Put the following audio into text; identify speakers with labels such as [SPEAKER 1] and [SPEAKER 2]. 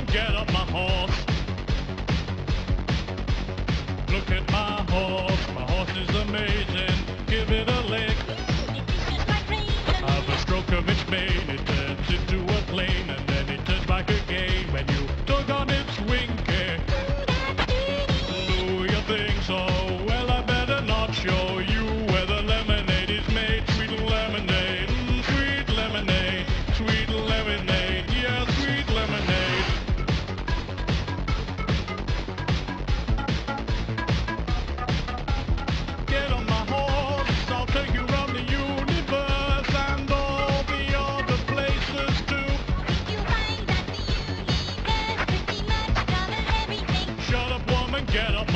[SPEAKER 1] get up my horse. Look at my horse is amazing. Give it a lick. Have a stroke of its mane, it turns into a plane, and then it turns back again when you tug on its winky. Do you think so? Well, I better not show you where the lemonade is made. Sweet lemonade, sweet lemonade, sweet lemonade, yeah, sweet lemonade. Get on my horse, I'll take you around the universe and all the other places too.
[SPEAKER 2] You'll find that the universe pretty much covers everything.
[SPEAKER 1] Shut up, woman, get up